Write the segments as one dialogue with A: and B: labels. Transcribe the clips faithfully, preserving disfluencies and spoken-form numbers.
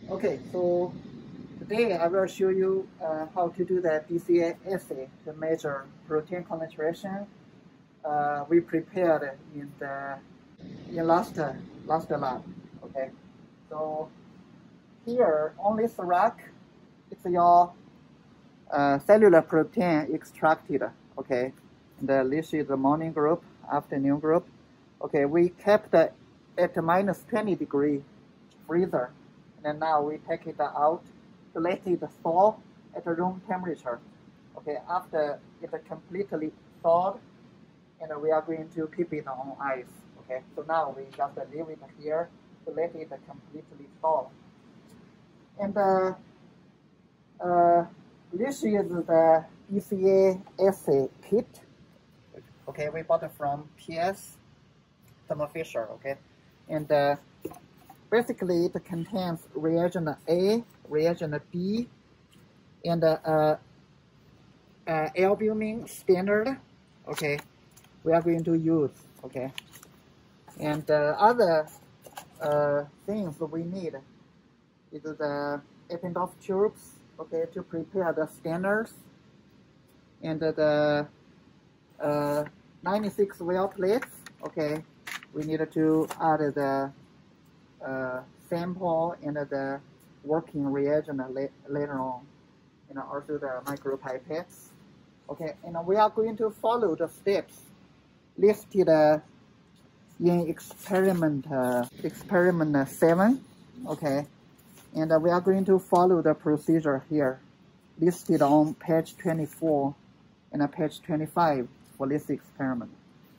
A: Okay, so today I will show you uh, how to do the B C A assay to measure protein concentration. Uh, we prepared in the in last last lab. Okay, so here only select it's your uh, cellular protein extracted. Okay, and uh, this is the morning group, afternoon group. Okay, we kept it at minus twenty degree freezer, and then now we take it out to let it thaw at room temperature. Okay, after it completely thawed, and we are going to keep it on ice. Okay, so now we just leave it here to let it completely thaw. And uh, uh, this is the B C A assay kit. Okay, we bought it from P S Thermo Fisher. Okay, and uh, basically it contains reagent A, reagent B, and uh, uh, uh, albumin standard. Okay, we are going to use. Okay, and uh, other uh, things we need is the Eppendorf tubes. Okay, to prepare the standards, and uh, the uh, ninety-six well plates. Okay, we need to add the uh, sample and uh, the working reagent la later on, and also the micropipettes. Okay, and we are going to follow the steps listed uh, in experiment uh, experiment seven. Okay, and uh, we are going to follow the procedure here listed on page twenty-four and uh, page twenty-five for this experiment.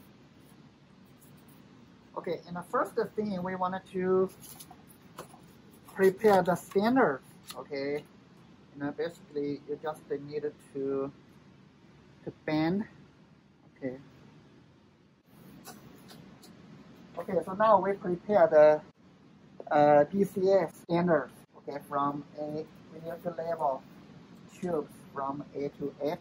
A: Okay, and the first thing we wanted to prepare the standard. Okay, and uh, basically you just need to to bend. Okay. Okay, so now we prepare the uh, B C A standard. Okay, from A, we need to label tubes from A to H.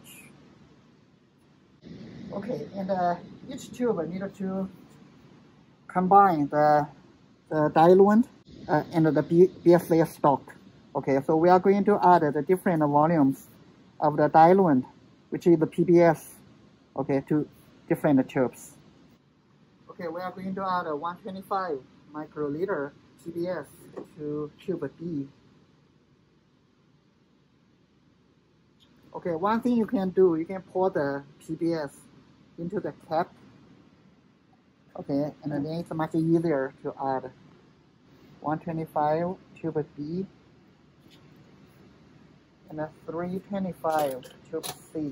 A: Okay, and uh, each tube needed to combine the, the diluent uh, and the B C A stock. Okay, so we are going to add the different volumes of the diluent, which is the P B S, okay, to different tubes. Okay, we are going to add a one hundred twenty-five microliter P B S to tube B. Okay, one thing you can do, you can pour the P B S into the cap. Okay, and then it's much easier to add one hundred twenty-five tube B and a three hundred twenty-five tube C.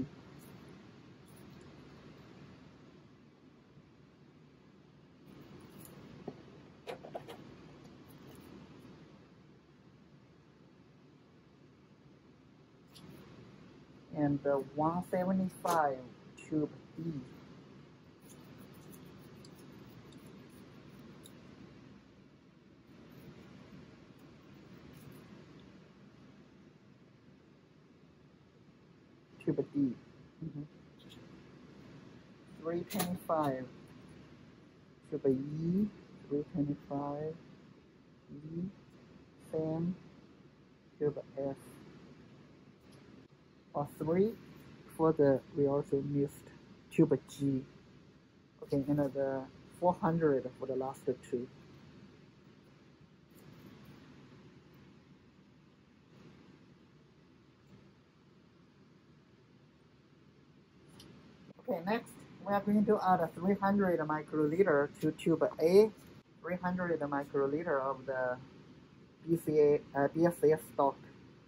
A: And the one seventy-five tube B. Tube D. Mm-hmm. three twenty-five tube E. three twenty-five E. Same tube F. Or three for the, we also missed tube G. Okay, and the four hundred for the last two. Okay, next we are going to add a three hundred microliter to tube A, three hundred microliter of the B C A, uh, B C A stock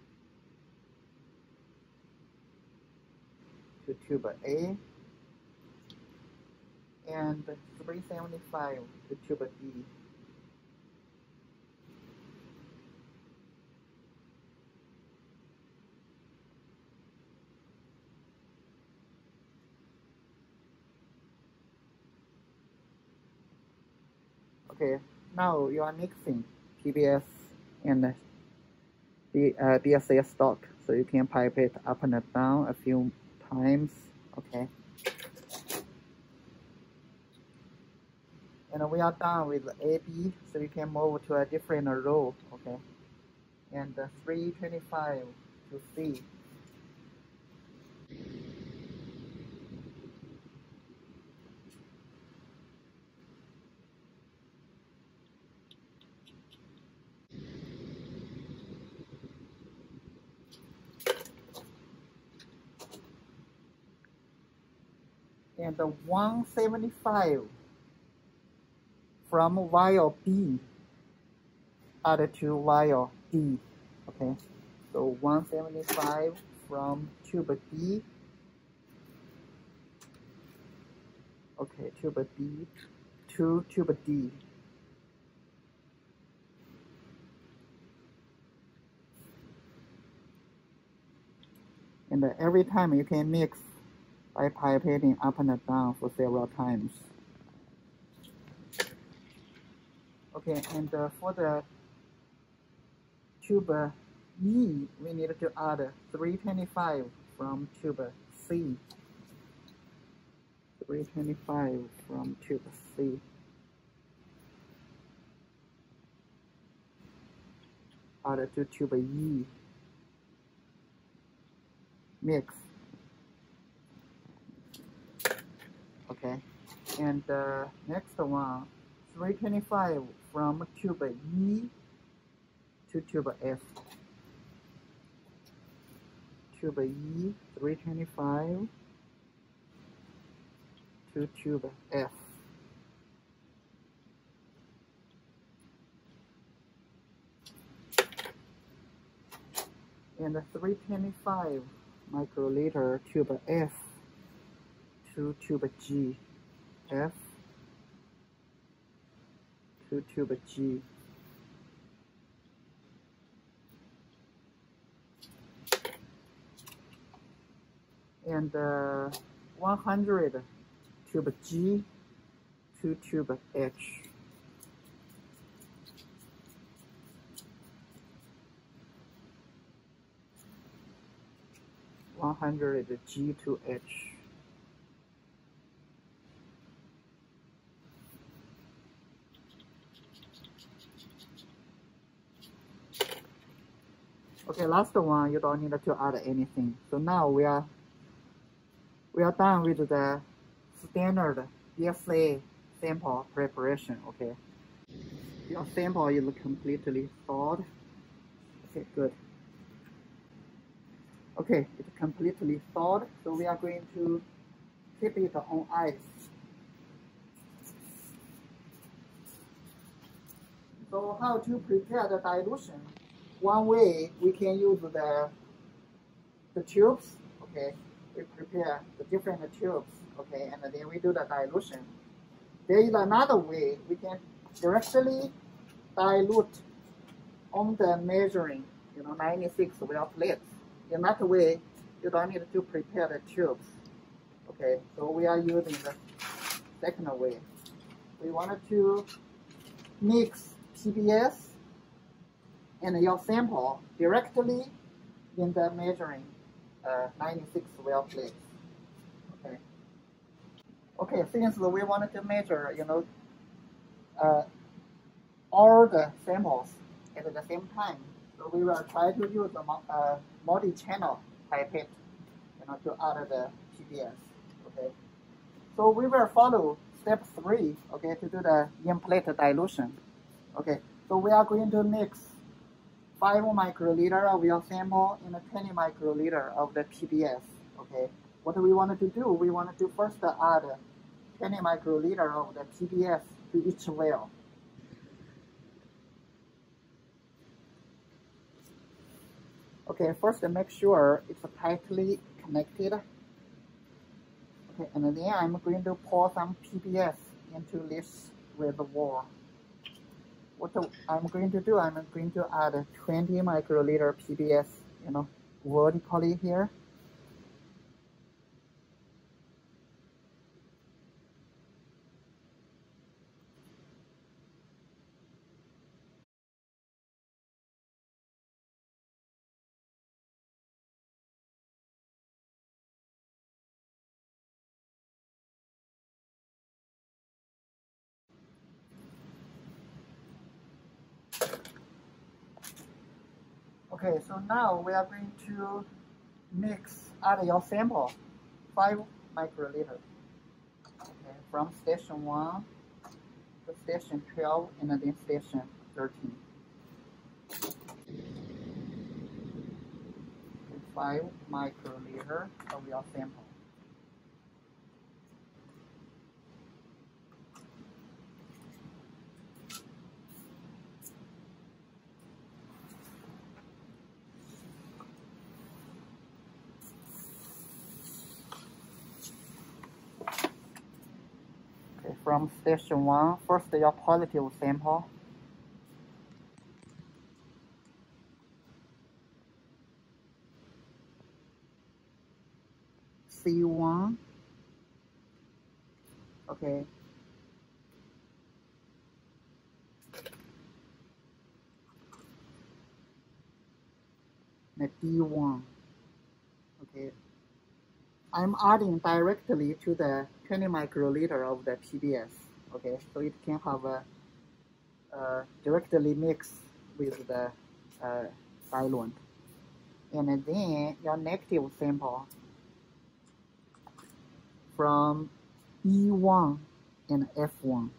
A: to tube A, and three seventy-five to tube B. Okay, now you are mixing P B S and the uh, B C A stock, so you can pipe it up and down a few times. Okay, and we are done with A B, so you can move to a different row. Okay, and uh, three twenty-five to C. And the one seventy-five from vial B added to vial D. Okay, so one seventy-five from tube D. Okay, tube D to tube D. And uh, every time you can mix by pipetting up and down for several times. Okay, and uh, for the tube E, we need to add three twenty-five from tube C. three twenty-five from tube C. Add to tube E. Mix. Okay, and uh, next one, three twenty-five from tube E to tube F. Tube E, three twenty-five to tube F. And three twenty-five microliter tube F to tube G. F to tube G. And uh, one hundred tube G to tube H. one hundred G to H. Okay, last one, you don't need to add anything. So now we are we are done with the standard B C A sample preparation. Okay, your sample is completely thawed. Okay, good. Okay, it's completely thawed, so we are going to keep it on ice. So how to prepare the dilution? One way we can use the the tubes. Okay, we prepare the different tubes. Okay, and then we do the dilution. There is another way we can directly dilute on the measuring, you know, ninety-six well plates. In that way, you don't need to prepare the tubes. Okay, so we are using the second way. We wanted to mix P B S and your sample directly in the measuring uh, ninety-six well plates. Okay. Okay, since we wanted to measure, you know, uh, all the samples at the same time, so we will try to use a uh, multi-channel pipette, you know, to add the P B S. Okay. So we will follow step three, okay, to do the in-plate dilution. Okay. So we are going to mix five microliter of your sample and twenty microliter of the P B S. Okay. What we wanted to do, we wanted to first add twenty microliter of the P B S to each well. Okay, first make sure it's tightly connected. Okay, and then I'm going to pour some P B S into this reservoir. What I'm going to do, I'm going to add twenty microliter P B S, you know, vertically here. Okay, so now we are going to mix add your sample, five microliter. Okay, from station one to station twelve and then station thirteen. Okay, five microliter of your sample. Okay, from station one, first your positive sample. C one. Okay. The D one. Okay. I'm adding directly to the twenty microliter of the P B S. Okay, so it can have a uh, directly mix with the uh, diluent. And then your negative sample from E one and F one.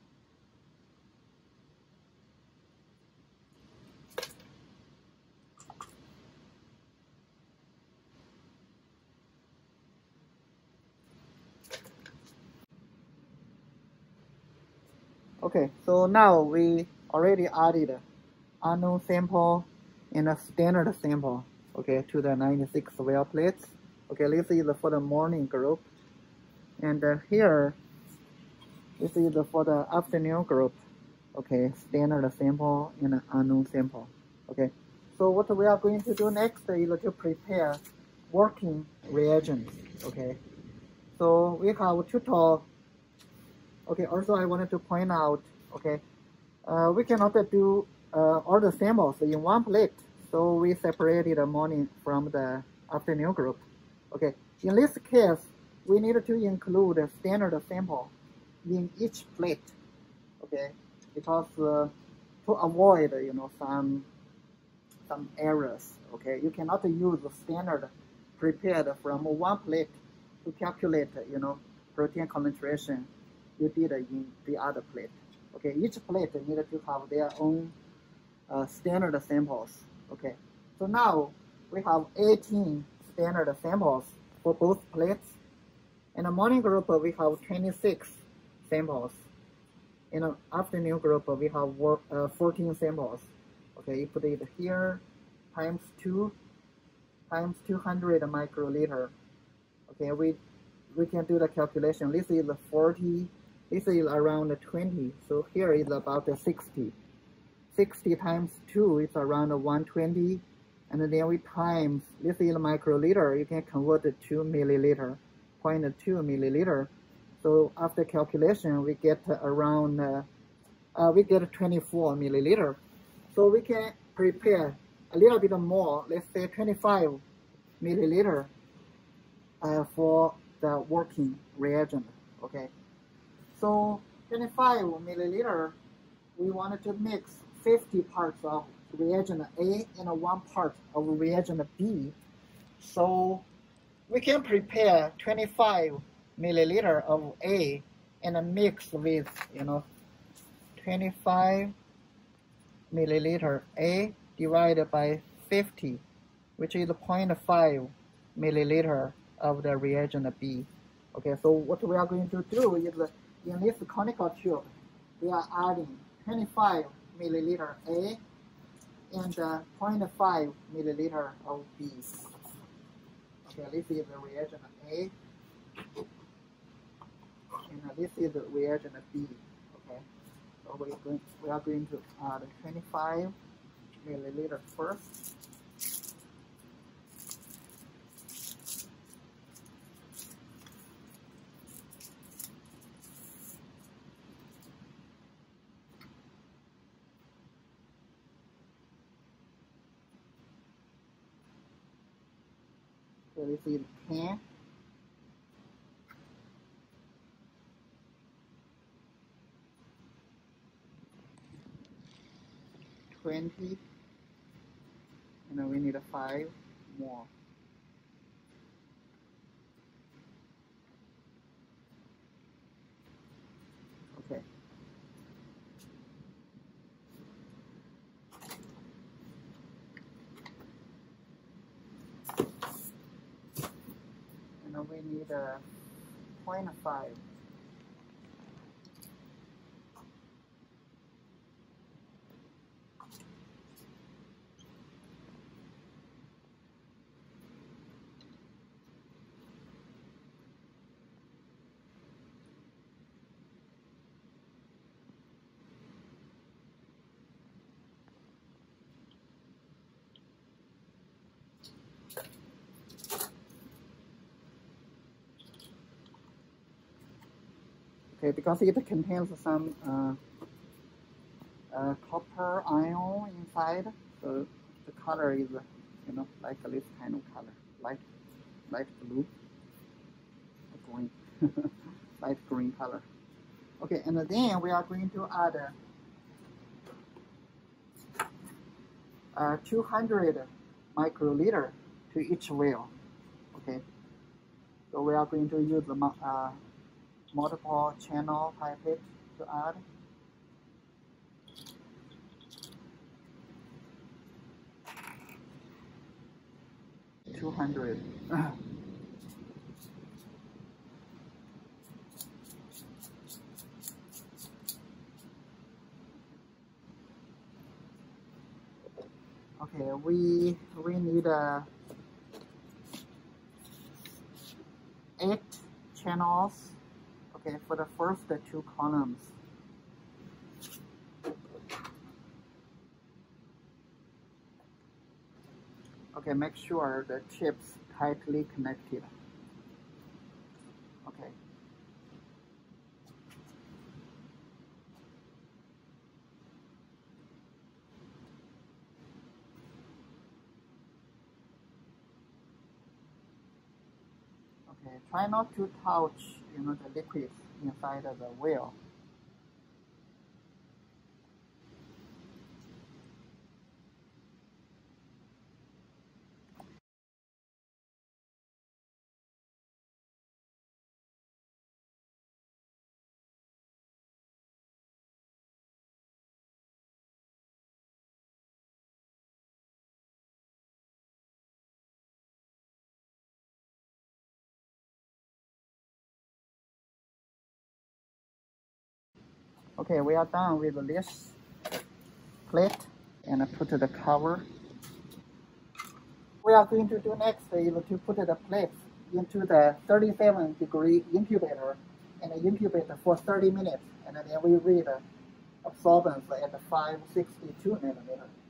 A: Okay, so now we already added unknown sample and a standard sample, okay, to the ninety-six well plates. Okay, this is for the morning group. And uh, here, this is for the afternoon group. Okay, standard sample and unknown sample. Okay, so what we are going to do next is to prepare working reagents. Okay, so we have total. Okay, also I wanted to point out, okay, uh, we cannot do uh, all the samples in one plate, so we separated the morning from the afternoon group. Okay, in this case, we need to include a standard sample in each plate. Okay, because uh, to avoid, you know, some some errors. Okay, you cannot use the standard prepared from one plate to calculate, you know, protein concentration you did in the other plate. Okay, each plate needed to have their own uh, standard samples. Okay, so now we have eighteen standard samples for both plates. In the morning group, we have twenty-six samples. In the afternoon group, we have uh, fourteen samples. Okay, you put it here, times two, times two hundred microliter. Okay, we we can do the calculation. This is forty. This is around twenty, so here is about sixty. sixty times two is around one hundred twenty, and then we times, this is microliter, you can convert it to milliliter, zero point two milliliter. So after calculation, we get around, uh, uh, we get twenty-four milliliter. So we can prepare a little bit more, let's say twenty-five milliliter uh, for the working reagent, okay? So twenty-five milliliter, we wanted to mix fifty parts of reagent A and one part of reagent B. So we can prepare twenty-five milliliter of A and mix with, you know, twenty-five milliliter A divided by fifty, which is zero point five milliliter of the reagent B. Okay, so what we are going to do is, in this conical tube, we are adding twenty-five milliliter A and uh, zero point five milliliter of B. Okay, this is the reagent A, and uh, this is the reagent B. Okay, so we are going, we are going to add twenty-five milliliter first. So this is ten. twenty. You know, we need five more. Okay. You know, we need a zero point five. Okay, because it contains some uh, uh, copper ion inside, so the color is, you know, like this kind of color, light, light blue, green, light green color. Okay, and then we are going to add uh, two hundred microliter to each well. Okay, so we are going to use the uh, multiple channel pipette to add. two hundred. Okay, we we need uh, eight channels. Okay, for the first two columns. Okay, make sure the chips tightly connected. Okay. Okay, try not to touch, you know, the liquid inside of the well. Okay, we are done with this plate and put the cover. We are going to do next is to put the plate into the thirty-seven degree incubator and incubate for thirty minutes, and then we read absorbance at five sixty-two nanometer.